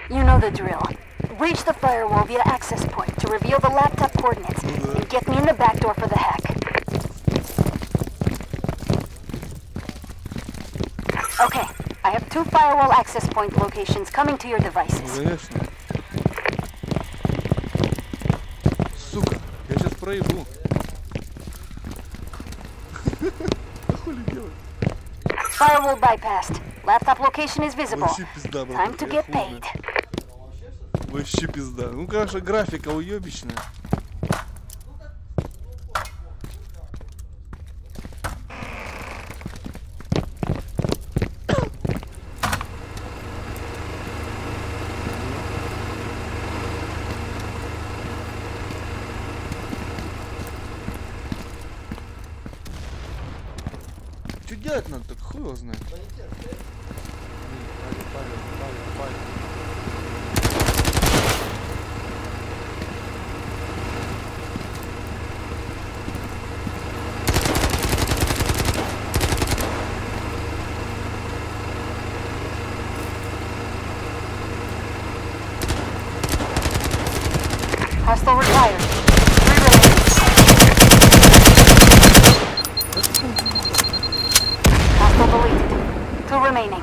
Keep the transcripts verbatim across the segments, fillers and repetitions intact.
You know the drill. Breach the firewall via access point to reveal the laptop coordinates and get me in the back door for the hack. Okay, I have two firewall access point locations coming to your devices. Конечно. Сука, я сейчас проебу. Хули делать? Firewall bypassed. Laptop location is visible. Вообще пизда, брат. Time to get paid. Вообще пизда. Ну, конечно, графика уебищная. Что делать надо, так хуй его знает. Hostile retired. Hostile deleted. Two remaining.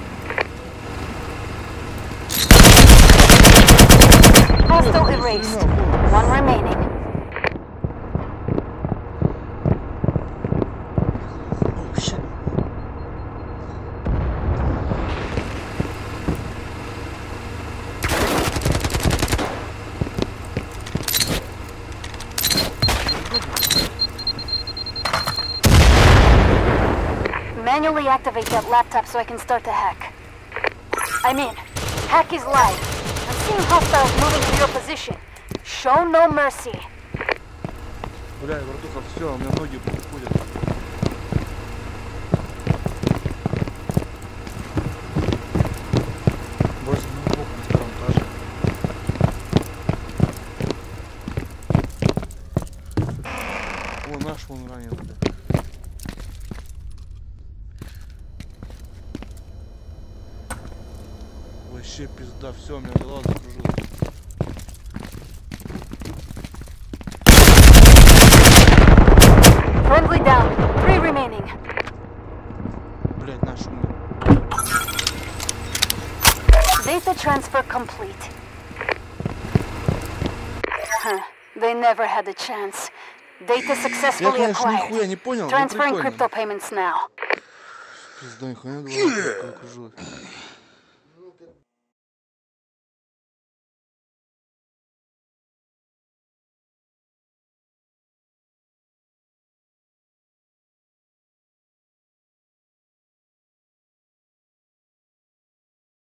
Hostile erased. One remaining. Oh shit. Manually activate that laptop so I can start the hack. I'm in. Hack is live. I'm seeing hostiles moving to your position. Show no mercy. Бля, братуха, все, у меня ноги ходят. Бросим на бок на втором этаже. О, наш вон ранен, бля. Вообще пизда, все, у меня голова закружилась. Friendly down. Three remaining. Блять, наш умер. Data transfer complete. Huh. They never had a chance. Data Я, successfully конечно, acquired. нихуя не понял, но Transferring прикольно. crypto payments now. Пизда, нихуя голова закружилась.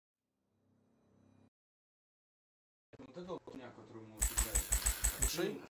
Вот это вот хуйня, которую мы убираем.